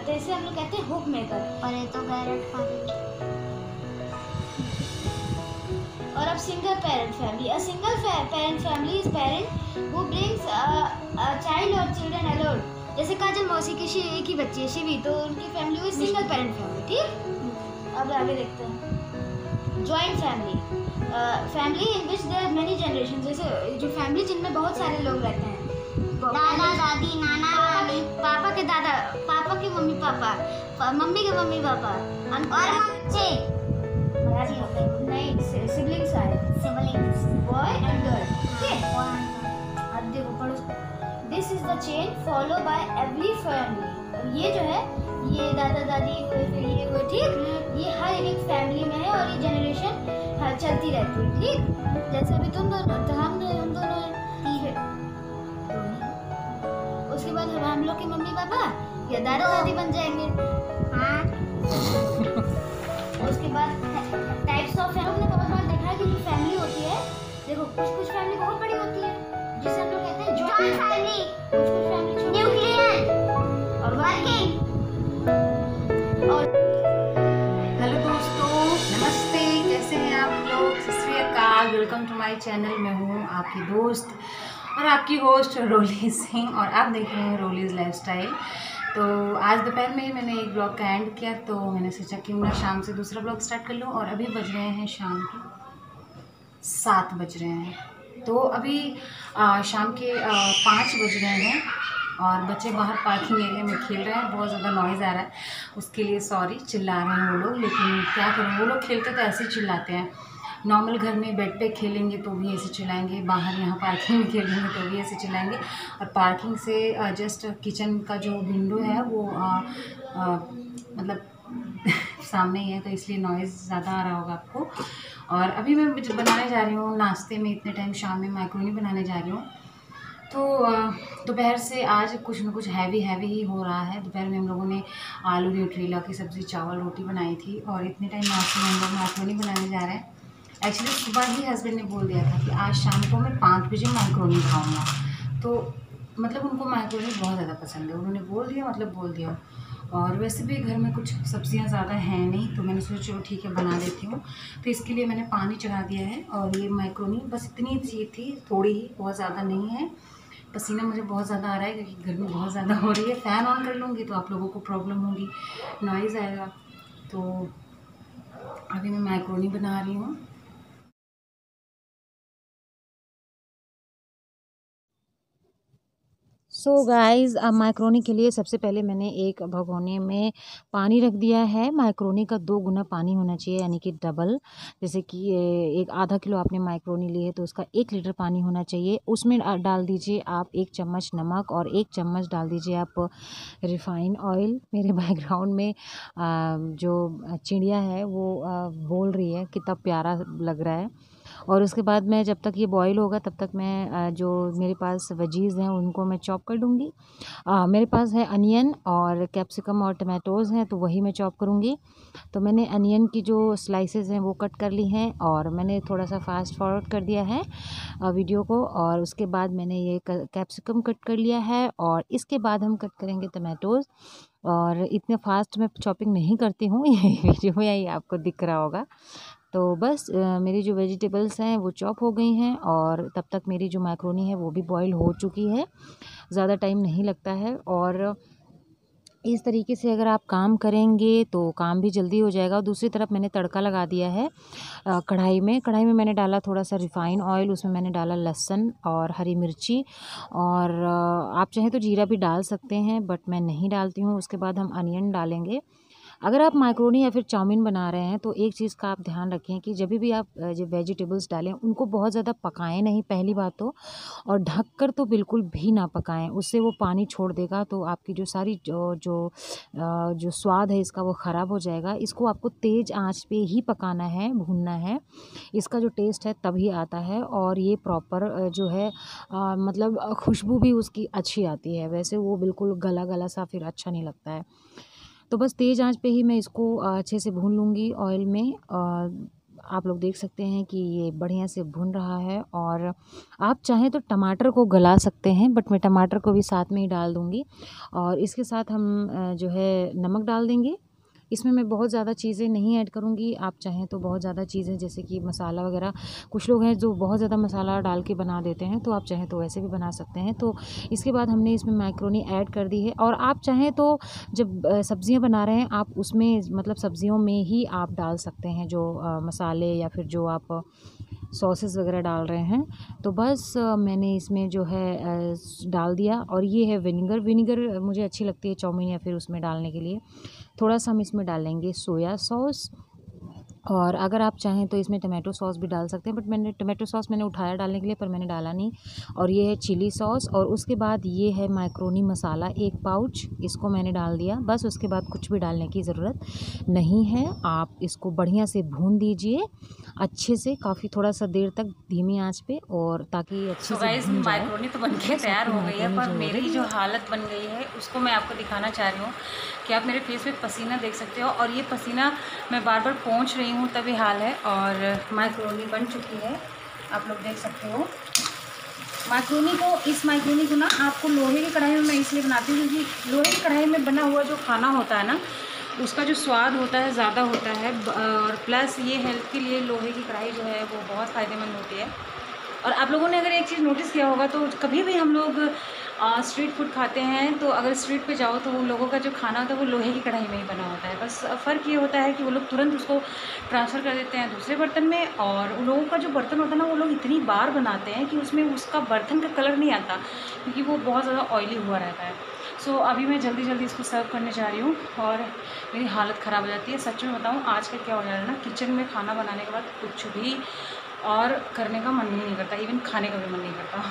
करते हैं, इसे हम लोग कहते हैं हुक मेकर। और ये तो पैरेट फैमिली। और अब single parent family. A single parent family is parent who brings a child or children alone. जैसे काजल मौसी की एक ही बच्ची है शिवी, तो उनकी फैमिली हुई सिंगल पेरेंट फैमिली। ठीक, अब आगे देखते हैं joint family. Family in which there are many generation. जैसे जो फैमिली जिनमें बहुत सारे लोग रहते हैं, दादा दादी नाना नानी, पापा के दादा, पापा के मम्मी पापा, मम्मी के मम्मी पापा, और बच्चे नहीं सिबलिंग्स आए, सिबलिंग्स बॉय एंड गर्ल। ठीक है, अब देखो पढ़ो। This is the chain follow by every family. और ये जो है, ये दादा दादी हुए, फिर ये हुए, ठीक, ये हर एक फैमिली में है और ये जनरेशन चलती रहती है। ठीक, जैसे अभी तुम दोनों, तो हम दोनों हैं, ठीक है। उसके बाद हम लोग के मम्मी पापा या दादा दादी बन जाएंगे। हाँ। उसके बाद टाइप्स ऑफ फैमिली। हमने बहुत बार देखा है कि जो फैमिली होती है, देखो कुछ फैमिली बहुत बड़ी होती है जिसे हम लोग कहते हैं जॉइंट फैमिली, कुछ फैमिली छोटी न्यूक्लियर और वर्किंग। और हेलो दोस्तों, नमस्ते, कैसे हैं आप लोग? सत श्री अकाल, वेलकम टू माय चैनल। मैं हूँ आपकी दोस्त और आपकी होस्ट रोली सिंह और आप देख रहे हैं रोलीज लाइफस्टाइल। तो आज दोपहर में ही मैंने एक ब्लॉग का एंड किया, तो मैंने सोचा कि मैं शाम से दूसरा ब्लॉग स्टार्ट कर लूँ। और अभी बज रहे हैं शाम के 7 बज रहे हैं। तो अभी शाम के 5 बज रहे हैं और बच्चे बाहर पार्किंग एरिया में खेल रहे हैं। बहुत ज़्यादा नॉइज़ आ रहा है, उसके लिए सॉरी, चिल्ला रहे हैं वो लोग, लेकिन क्या करूँ, वो लोग खेलते तो ऐसे ही चिल्लाते हैं। नॉर्मल घर में बेड पे खेलेंगे तो भी ऐसे चिल्लाएंगे, बाहर यहाँ पार्किंग में खेलेंगे तो भी ऐसे चिल्लाएंगे। और पार्किंग से जस्ट किचन का जो विंडो है वो मतलब सामने ही है, तो इसलिए नॉइज़ ज़्यादा आ रहा होगा आपको। और अभी मैं बनाने जा रही हूँ नाश्ते में, इतने टाइम शाम में मैक्रोनी बनाने जा रही हूँ। तो दोपहर से आज कुछ न कुछ हैवी ही हो रहा है। दोपहर में हम लोगों ने आलू न्यूट्रीला की सब्ज़ी, चावल, रोटी बनाई थी और इतने टाइम नाश्ते में हम लोग मैक्रोनी बनाने जा रहे हैं। एक्चुअली सुबह ही हस्बैंड ने बोल दिया था कि आज शाम को मैं 5 बजे मैक्रोनी खाऊंगा। तो मतलब उनको मैक्रोनी बहुत ज़्यादा पसंद है, उन्होंने बोल दिया, मतलब बोल दिया। और वैसे भी घर में कुछ सब्जियां ज़्यादा हैं नहीं, तो मैंने सोचा चलो ठीक है बना देती हूँ। तो इसके लिए मैंने पानी चढ़ा दिया है और ये मैक्रोनी बस इतनी सी थी, थोड़ी ही, बहुत ज़्यादा नहीं है। पसीना मुझे बहुत ज़्यादा आ रहा है क्योंकि गर्मी बहुत ज़्यादा हो रही है। फ़ैन ऑन कर लूँगी तो आप लोगों को प्रॉब्लम होगी, नॉइज़ आएगा। तो अभी मैं मैक्रोनी बना रही हूँ। सो गाइज़, अब मैक्रोनी के लिए सबसे पहले मैंने एक भगोने में पानी रख दिया है। मैक्रोनी का 2 गुना पानी होना चाहिए, यानी कि डबल। जैसे कि एक आधा किलो आपने मैक्रोनी ली है तो उसका 1 लीटर पानी होना चाहिए। उसमें डाल दीजिए आप 1 चम्मच नमक और 1 चम्मच डाल दीजिए आप रिफ़ाइन ऑयल। मेरे बैकग्राउंड में जो चिड़िया है वो बोल रही है, कितना प्यारा लग रहा है। और उसके बाद मैं, जब तक ये बॉईल होगा तब तक मैं जो मेरे पास वेजीज़ हैं उनको मैं चॉप कर दूँगी। मेरे पास है अनियन और कैप्सिकम और टमाटोज़ हैं, तो वही मैं चॉप करूँगी। तो मैंने अनियन की जो स्लाइसेस हैं वो कट कर ली हैं और मैंने थोड़ा सा फास्ट फॉरवर्ड कर दिया है वीडियो को। और उसके बाद मैंने ये कैप्सिकम कट कर लिया है और इसके बाद हम कट करेंगे टमाटोज़। और इतने फास्ट मैं चॉपिंग नहीं करती हूँ, ये वीडियो में यही आपको दिख रहा होगा। तो बस मेरी जो वेजिटेबल्स हैं वो चॉप हो गई हैं और तब तक मेरी जो मैक्रोनी है वो भी बॉईल हो चुकी है। ज़्यादा टाइम नहीं लगता है और इस तरीके से अगर आप काम करेंगे तो काम भी जल्दी हो जाएगा। और दूसरी तरफ मैंने तड़का लगा दिया है कढ़ाई में मैंने डाला थोड़ा सा रिफ़ाइन ऑयल, उसमें मैंने डाला लहसुन और हरी मिर्ची और आप चाहें तो जीरा भी डाल सकते हैं, बट मैं नहीं डालती हूँ। उसके बाद हम अनियन डालेंगे। अगर आप मैक्रोनी या फिर चाउमीन बना रहे हैं तो एक चीज़ का आप ध्यान रखें कि जब भी आप जो वेजिटेबल्स डालें उनको बहुत ज़्यादा पकाएं नहीं, पहली बात तो। और ढककर तो बिल्कुल भी ना पकाएं, उससे वो पानी छोड़ देगा तो आपकी जो सारी जो स्वाद है इसका वो ख़राब हो जाएगा। इसको आपको तेज़ आंच पे ही पकाना है, भूनना है। इसका जो टेस्ट है तभी आता है और ये प्रॉपर जो है मतलब खुशबू भी उसकी अच्छी आती है। वैसे वो बिल्कुल गला गला सा फिर अच्छा नहीं लगता है। तो बस तेज़ आंच पे ही मैं इसको अच्छे से भून लूँगी ऑयल में। आप लोग देख सकते हैं कि ये बढ़िया से भुन रहा है। और आप चाहें तो टमाटर को गला सकते हैं, बट मैं टमाटर को भी साथ में ही डाल दूँगी। और इसके साथ हम जो है नमक डाल देंगे। इसमें मैं बहुत ज़्यादा चीज़ें नहीं ऐड करूँगी। आप चाहें तो बहुत ज़्यादा चीज़ें जैसे कि मसाला वगैरह, कुछ लोग हैं जो बहुत ज़्यादा मसाला डाल के बना देते हैं, तो आप चाहें तो वैसे भी बना सकते हैं। तो इसके बाद हमने इसमें मैक्रोनी ऐड कर दी है। और आप चाहें तो जब सब्ज़ियाँ बना रहे हैं आप उसमें मतलब सब्ज़ियों में ही आप डाल सकते हैं जो मसाले या फिर जो आप सॉसेस वगैरह डाल रहे हैं। तो बस मैंने इसमें जो है डाल दिया। और ये है विनीगर मुझे अच्छी लगती है चाउमीन या फिर उसमें डालने के लिए। थोड़ा सा हम इसमें डालेंगे सोया सॉस, और अगर आप चाहें तो इसमें टमाटो सॉस भी डाल सकते हैं, बट मैंने टमाटो सॉस मैंने उठाया डालने के लिए, पर मैंने डाला नहीं। और ये है चिली सॉस। और उसके बाद ये है मैक्रोनी मसाला 1 पाउच, इसको मैंने डाल दिया। बस उसके बाद कुछ भी डालने की ज़रूरत नहीं है। आप इसको बढ़िया से भून दीजिए अच्छे से, काफ़ी थोड़ा सा देर तक धीमी आंच पे, और ताकि अच्छे से गाइस भून जाए। मैक्रोनी तो बनके तैयार हो गई है, पर मेरी जो हालत बन गई है उसको मैं आपको दिखाना चाह रही हूँ कि आप मेरे फेस पे पसीना देख सकते हो। और ये पसीना मैं बार बार पोंछ रही हूँ तभी हाल है। और मैक्रोनी बन चुकी है, आप लोग देख सकते हो। इस मैक्रोनी को ना आपको लोहे की कढ़ाई में मैं इसलिए बनाती हूँ क्योंकि लोहे की कढ़ाई में बना हुआ जो खाना होता है ना, उसका जो स्वाद होता है ज़्यादा होता है। और प्लस ये हेल्थ के लिए लोहे की कढ़ाई जो है वो बहुत फ़ायदेमंद होती है। और आप लोगों ने अगर एक चीज़ नोटिस किया होगा तो कभी भी हम लोग स्ट्रीट फूड खाते हैं तो अगर स्ट्रीट पे जाओ तो उन लोगों का जो खाना होता है वो लोहे की कढ़ाई में ही बना होता है। बस फ़र्क ये होता है कि वो लोग तुरंत उसको ट्रांसफ़र कर देते हैं दूसरे बर्तन में। और उन लोगों का जो बर्तन होता है ना, वो लोग इतनी बार बनाते हैं कि उसमें उसका बर्तन का कलर नहीं आता, क्योंकि वो बहुत ज़्यादा ऑयली हुआ रहता है। सो अभी मैं जल्दी जल्दी इसको सर्व करने जा रही हूँ और मेरी हालत ख़राब हो जाती है। सच में बताऊँ आजकल क्या हो जा रहा है ना, किचन में खाना बनाने के बाद कुछ भी और करने का मन ही नहीं करता, इवन खाने का भी मन नहीं करता।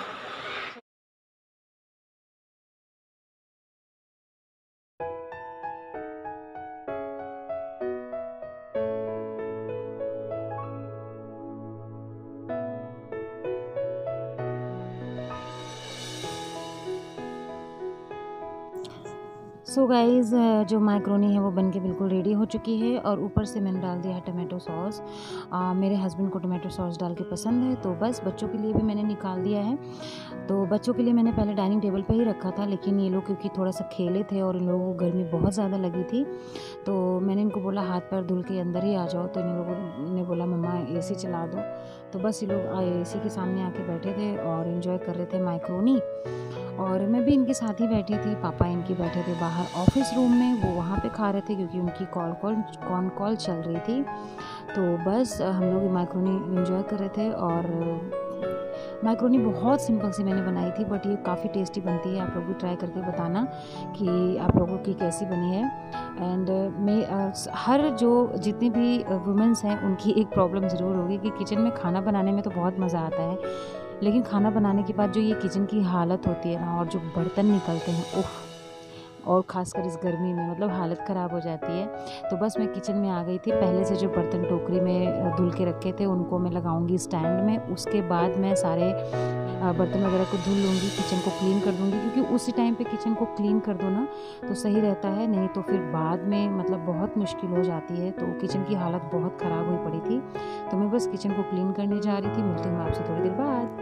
सो गाइज़ जो मैक्रोनी है वो बनके बिल्कुल रेडी हो चुकी है। और ऊपर से मैंने डाल दिया है टमाटो सॉस। मेरे हस्बैंड को टमाटो सॉस डाल के पसंद है, तो बस बच्चों के लिए भी मैंने निकाल दिया है। तो बच्चों के लिए मैंने पहले डाइनिंग टेबल पे ही रखा था, लेकिन ये लोग क्योंकि थोड़ा सा खेले थे और इन लोगों को गर्मी बहुत ज़्यादा लगी थी, तो मैंने इनको बोला हाथ पैर धुल के अंदर ही आ जाओ। तो इन लोगों ने बोला मम्मा AC चला दो। तो बस ये लोग AC के सामने आके बैठे थे और इन्जॉय कर रहे थे मैक्रोनी। और मैं भी इनके साथ ही बैठी थी। पापा इनके बैठे थे बाहर ऑफिस रूम में, वो वहाँ पे खा रहे थे क्योंकि उनकी कॉल चल रही थी। तो बस हम लोग मैक्रोनी एंजॉय कर रहे थे। और मैक्रोनी बहुत सिंपल सी मैंने बनाई थी, बट ये काफ़ी टेस्टी बनती है। आप लोग भी ट्राई करके बताना कि आप लोगों की कैसी बनी है। एंड मैं हर जो जितनी भी वुमेंस हैं उनकी एक प्रॉब्लम ज़रूर होगी कि किचन में खाना बनाने में तो बहुत मज़ा आता है, लेकिन खाना बनाने के बाद जो ये किचन की हालत होती है ना, और जो बर्तन निकलते हैं उफ़, और ख़ासकर इस गर्मी में मतलब हालत ख़राब हो जाती है। तो बस मैं किचन में आ गई थी। पहले से जो बर्तन टोकरी में धुल के रखे थे उनको मैं लगाऊंगी स्टैंड में, उसके बाद मैं सारे बर्तन वगैरह को धुल लूँगी, किचन को क्लीन कर दूँगी, क्योंकि उसी टाइम पे किचन को क्लीन कर दो ना तो सही रहता है, नहीं तो फिर बाद में मतलब बहुत मुश्किल हो जाती है। तो किचन की हालत बहुत ख़राब हुई पड़ी थी, तो मैं बस किचन को क्लीन करने जा रही थी। मिलती हूँ आपसे थोड़ी देर बाद।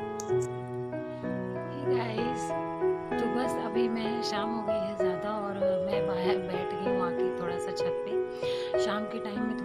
गाइस तो बस अभी मैं शाम हो गई है ज़्यादा और मैं बाहर बैठ गई हूँ आके थोड़ा सा छत पे। शाम के टाइम में